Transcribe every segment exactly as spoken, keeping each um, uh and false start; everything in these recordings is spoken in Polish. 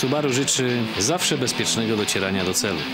Subaru życzy zawsze bezpiecznego docierania do celu.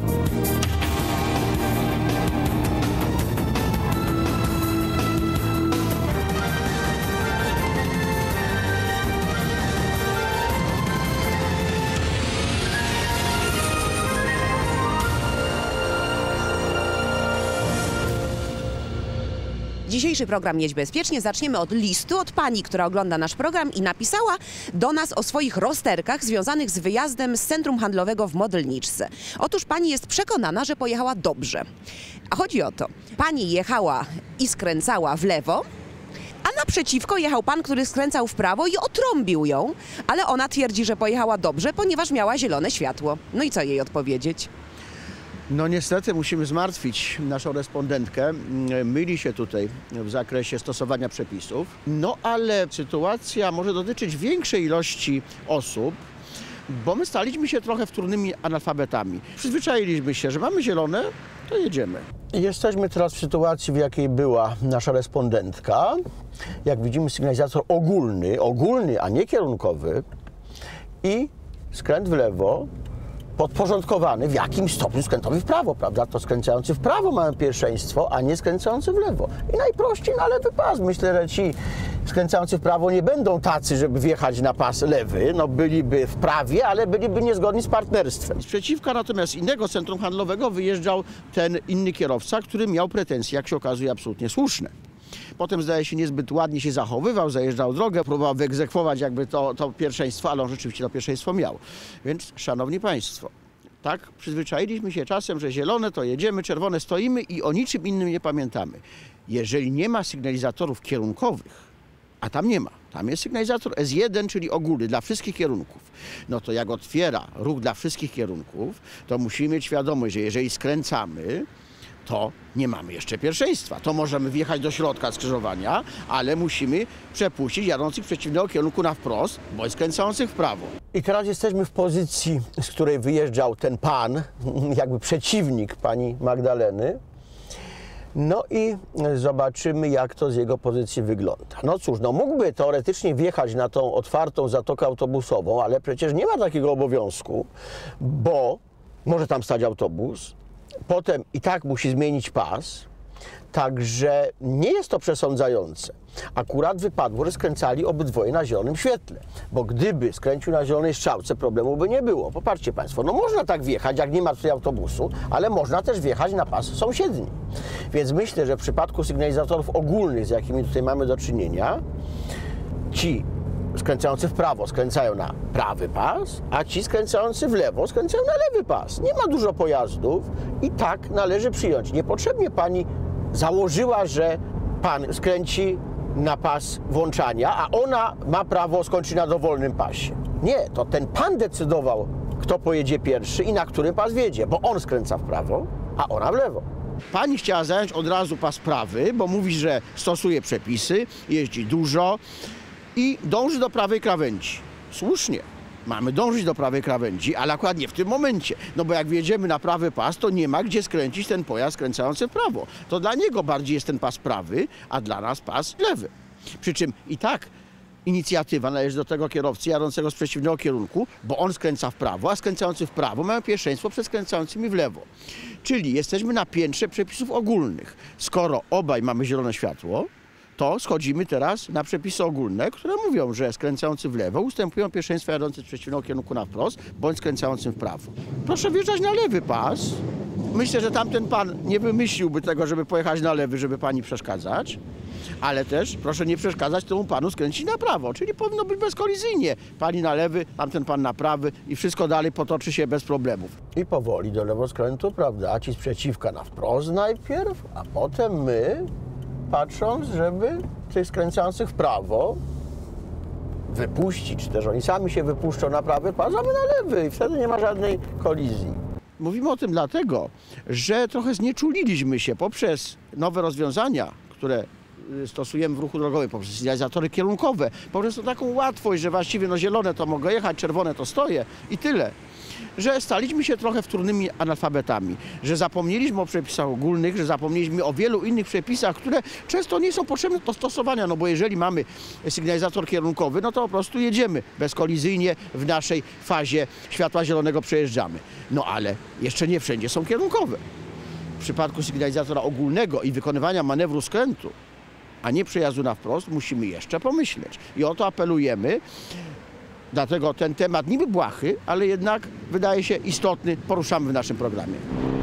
Dzisiejszy program Jedź Bezpiecznie zaczniemy od listu od pani, która ogląda nasz program i napisała do nas o swoich rozterkach związanych z wyjazdem z centrum handlowego w Modlniczce. Otóż pani jest przekonana, że pojechała dobrze. A chodzi o to, pani jechała i skręcała w lewo, a naprzeciwko jechał pan, który skręcał w prawo i otrąbił ją, ale ona twierdzi, że pojechała dobrze, ponieważ miała zielone światło. No i co jej odpowiedzieć? No niestety musimy zmartwić naszą respondentkę. Myli się tutaj w zakresie stosowania przepisów. No ale sytuacja może dotyczyć większej ilości osób, bo my staliśmy się trochę wtórnymi analfabetami. Przyzwyczailiśmy się, że mamy zielone, to jedziemy. Jesteśmy teraz w sytuacji, w jakiej była nasza respondentka. Jak widzimy, sygnalizator ogólny, ogólny, a nie kierunkowy i skręt w lewo, podporządkowany w jakimś stopniu skrętowi w prawo, prawda? To skręcający w prawo mają pierwszeństwo, a nie skręcający w lewo. I najprościej na lewy pas. Myślę, że ci skręcający w prawo nie będą tacy, żeby wjechać na pas lewy. No byliby w prawie, ale byliby niezgodni z partnerstwem. Z przeciwka natomiast innego centrum handlowego wyjeżdżał ten inny kierowca, który miał pretensje, jak się okazuje, absolutnie słuszne. Potem, zdaje się, niezbyt ładnie się zachowywał, zajeżdżał drogę, próbował wyegzekwować jakby to, to pierwszeństwo, ale on rzeczywiście to pierwszeństwo miał. Więc, szanowni państwo, tak, przyzwyczailiśmy się czasem, że zielone to jedziemy, czerwone stoimy i o niczym innym nie pamiętamy. Jeżeli nie ma sygnalizatorów kierunkowych, a tam nie ma, tam jest sygnalizator S jeden, czyli ogólny, dla wszystkich kierunków, no to jak otwiera ruch dla wszystkich kierunków, to musimy mieć świadomość, że jeżeli skręcamy, to nie mamy jeszcze pierwszeństwa. To możemy wjechać do środka skrzyżowania, ale musimy przepuścić jadących w przeciwnego kierunku na wprost, bądź skręcających w prawo. I teraz jesteśmy w pozycji, z której wyjeżdżał ten pan, jakby przeciwnik pani Magdaleny. No i zobaczymy, jak to z jego pozycji wygląda. No cóż, no mógłby teoretycznie wjechać na tą otwartą zatokę autobusową, ale przecież nie ma takiego obowiązku, bo może tam stać autobus, potem i tak musi zmienić pas, także nie jest to przesądzające. Akurat wypadło, że skręcali obydwoje na zielonym świetle, bo gdyby skręcił na zielonej strzałce, problemu by nie było. Popatrzcie państwo, no można tak wjechać, jak nie ma tutaj autobusu, ale można też wjechać na pas sąsiedni. Więc myślę, że w przypadku sygnalizatorów ogólnych, z jakimi tutaj mamy do czynienia, ci skręcający w prawo skręcają na prawy pas, a ci skręcający w lewo skręcają na lewy pas. Nie ma dużo pojazdów i tak należy przyjąć. Niepotrzebnie pani założyła, że pan skręci na pas włączania, a ona ma prawo skończyć na dowolnym pasie. Nie, to ten pan decydował, kto pojedzie pierwszy i na którym pas wjedzie, bo on skręca w prawo, a ona w lewo. Pani chciała zająć od razu pas prawy, bo mówi, że stosuje przepisy, jeździ dużo i dąży do prawej krawędzi. Słusznie, mamy dążyć do prawej krawędzi, ale akurat nie w tym momencie. No bo jak wjedziemy na prawy pas, to nie ma gdzie skręcić ten pojazd skręcający w prawo. To dla niego bardziej jest ten pas prawy, a dla nas pas lewy. Przy czym i tak inicjatywa należy do tego kierowcy jadącego z przeciwnego kierunku, bo on skręca w prawo, a skręcający w prawo mają pierwszeństwo przed skręcającymi w lewo. Czyli jesteśmy na piętrze przepisów ogólnych. Skoro obaj mamy zielone światło, to schodzimy teraz na przepisy ogólne, które mówią, że skręcający w lewo ustępują pierwszeństwa jadący z przeciwnego kierunku na wprost, bądź skręcającym w prawo. Proszę wjeżdżać na lewy pas. Myślę, że tamten pan nie wymyśliłby tego, żeby pojechać na lewy, żeby pani przeszkadzać, ale też proszę nie przeszkadzać temu panu skręcić na prawo, czyli powinno być bezkolizyjnie. Pani na lewy, tamten pan na prawy i wszystko dalej potoczy się bez problemów. I powoli do lewoskrętu, prawda, a ci z przeciwka na wprost najpierw, a potem my, patrząc, żeby tych skręcających w prawo wypuścić, czy też oni sami się wypuszczą na prawy pas, a my na lewy i wtedy nie ma żadnej kolizji. Mówimy o tym dlatego, że trochę znieczuliliśmy się poprzez nowe rozwiązania, które stosujemy w ruchu drogowym, poprzez sygnalizatory kierunkowe, poprzez to taką łatwość, że właściwie no zielone to mogę jechać, czerwone to stoję i tyle. że staliśmy się trochę wtórnymi analfabetami, że zapomnieliśmy o przepisach ogólnych, że zapomnieliśmy o wielu innych przepisach, które często nie są potrzebne do stosowania, no bo jeżeli mamy sygnalizator kierunkowy, no to po prostu jedziemy bezkolizyjnie w naszej fazie światła zielonego przejeżdżamy. No ale jeszcze nie wszędzie są kierunkowe. W przypadku sygnalizatora ogólnego i wykonywania manewru skrętu, a nie przejazdu na wprost, musimy jeszcze pomyśleć. I o to apelujemy. Dlatego ten temat niby błahy, ale jednak wydaje się istotny, poruszamy w naszym programie.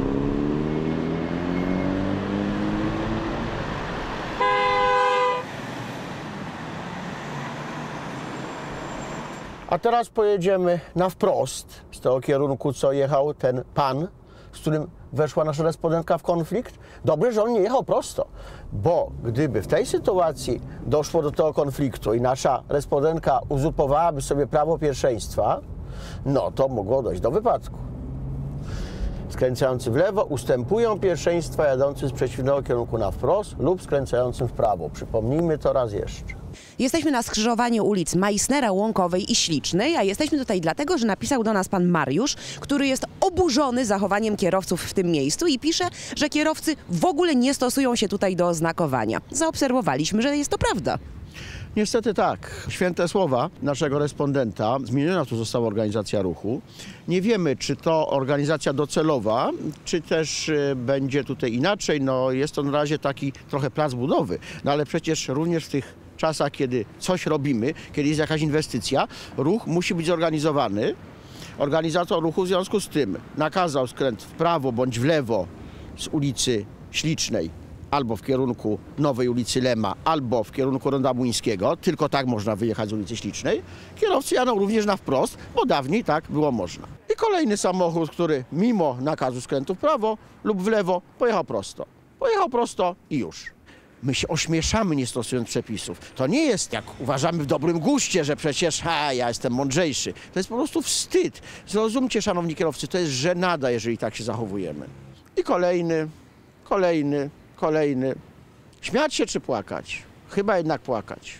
A teraz pojedziemy na wprost z tego kierunku, co jechał ten pan, z którym weszła nasza respondentka w konflikt. Dobrze, że on nie jechał prosto, bo gdyby w tej sytuacji doszło do tego konfliktu i nasza respondentka uzurpowałaby sobie prawo pierwszeństwa, no to mogło dojść do wypadku. Skręcający w lewo ustępują pierwszeństwa jadący z przeciwnego kierunku na wprost lub skręcającym w prawo. Przypomnijmy to raz jeszcze. Jesteśmy na skrzyżowaniu ulic Meissnera, Łąkowej i Ślicznej, a jesteśmy tutaj dlatego, że napisał do nas pan Mariusz, który jest oburzony zachowaniem kierowców w tym miejscu i pisze, że kierowcy w ogóle nie stosują się tutaj do oznakowania. Zaobserwowaliśmy, że jest to prawda. Niestety tak. Święte słowa naszego respondenta. Zmieniona tu została organizacja ruchu. Nie wiemy, czy to organizacja docelowa, czy też y, będzie tutaj inaczej. No, jest to na razie taki trochę plac budowy, no ale przecież również w tych czasach, kiedy coś robimy, kiedy jest jakaś inwestycja, ruch musi być zorganizowany. Organizator ruchu w związku z tym nakazał skręt w prawo bądź w lewo z ulicy Ślicznej, albo w kierunku Nowej ulicy Lema, albo w kierunku Ronda Młyńskiego. Tylko tak można wyjechać z ulicy Ślicznej. Kierowcy jadą również na wprost, bo dawniej tak było można. I kolejny samochód, który mimo nakazu skrętu w prawo lub w lewo pojechał prosto. Pojechał prosto i już. My się ośmieszamy, nie stosując przepisów. To nie jest, jak uważamy w dobrym guście, że przecież ha, ja jestem mądrzejszy. To jest po prostu wstyd. Zrozumcie, szanowni kierowcy, to jest żenada, jeżeli tak się zachowujemy. I kolejny, kolejny, kolejny. Śmiać się czy płakać? Chyba jednak płakać.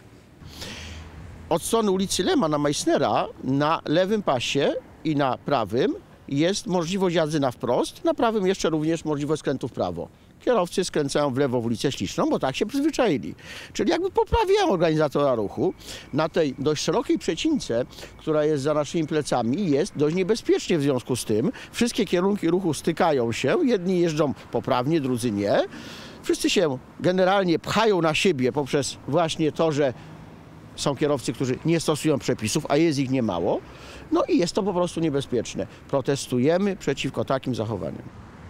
Od strony ulicy Lema na Meissnera na lewym pasie i na prawym jest możliwość jazdy na wprost, na prawym jeszcze również możliwość skrętu w prawo. Kierowcy skręcają w lewo w ulicę Śliczną, bo tak się przyzwyczaili. Czyli jakby poprawiają organizatora ruchu. Na tej dość szerokiej przecince, która jest za naszymi plecami, jest dość niebezpiecznie w związku z tym. Wszystkie kierunki ruchu stykają się, jedni jeżdżą poprawnie, drudzy nie. Wszyscy się generalnie pchają na siebie poprzez właśnie to, że są kierowcy, którzy nie stosują przepisów, a jest ich niemało. No i jest to po prostu niebezpieczne. Protestujemy przeciwko takim zachowaniom.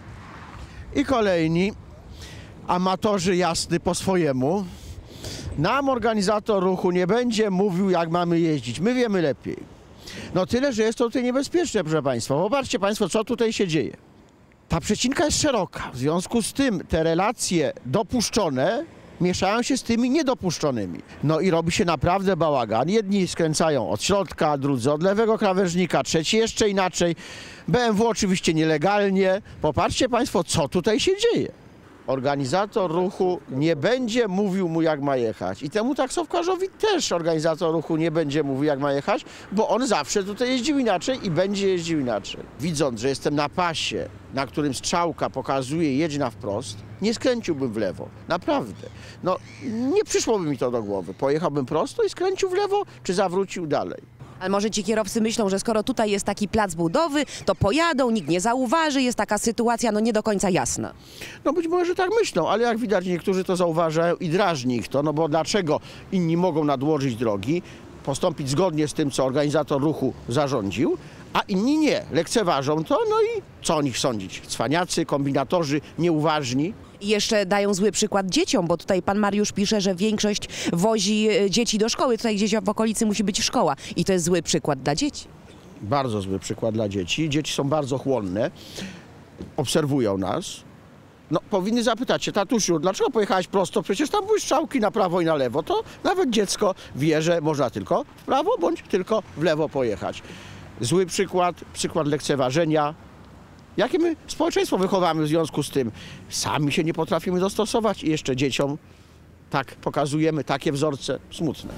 I kolejni amatorzy jazdy po swojemu. Nam organizator ruchu nie będzie mówił, jak mamy jeździć. My wiemy lepiej. No tyle, że jest to tutaj niebezpieczne, proszę Państwa. Popatrzcie Państwo, co tutaj się dzieje. Ta przecinka jest szeroka. W związku z tym te relacje dopuszczone mieszają się z tymi niedopuszczonymi. No i robi się naprawdę bałagan. Jedni skręcają od środka, drudzy od lewego krawężnika, trzeci jeszcze inaczej. B M W oczywiście nielegalnie. Popatrzcie Państwo, co tutaj się dzieje. Organizator ruchu nie będzie mówił mu, jak ma jechać. I temu taksówkarzowi też organizator ruchu nie będzie mówił, jak ma jechać, bo on zawsze tutaj jeździł inaczej i będzie jeździł inaczej. Widząc, że jestem na pasie, na którym strzałka pokazuje jedź na wprost, nie skręciłbym w lewo. Naprawdę. No, nie przyszłoby mi to do głowy. Pojechałbym prosto i skręcił w lewo, czy zawrócił dalej. Ale może ci kierowcy myślą, że skoro tutaj jest taki plac budowy, to pojadą, nikt nie zauważy, jest taka sytuacja no nie do końca jasna. No być może tak myślą, ale jak widać niektórzy to zauważają i drażni ich to, no bo dlaczego inni mogą nadłożyć drogi, postąpić zgodnie z tym, co organizator ruchu zarządził, a inni nie, lekceważą to, no i co o nich sądzić? Cwaniacy, kombinatorzy, nieuważni. I jeszcze dają zły przykład dzieciom, bo tutaj pan Mariusz pisze, że większość wozi dzieci do szkoły. Tutaj gdzieś w okolicy musi być szkoła i to jest zły przykład dla dzieci. Bardzo zły przykład dla dzieci. Dzieci są bardzo chłonne, obserwują nas. No, powinny zapytać się, tatusiu, dlaczego pojechałeś prosto? Przecież tam były strzałki na prawo i na lewo. To nawet dziecko wie, że można tylko w prawo bądź tylko w lewo pojechać. Zły przykład, przykład lekceważenia. Jakie my społeczeństwo wychowamy w związku z tym? Sami się nie potrafimy dostosować i jeszcze dzieciom tak pokazujemy takie wzorce smutne.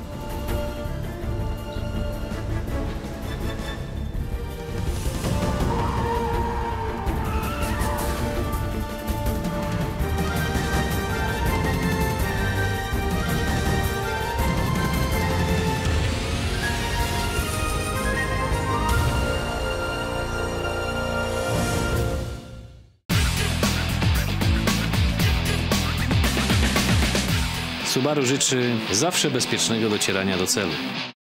Subaru życzy zawsze bezpiecznego docierania do celu.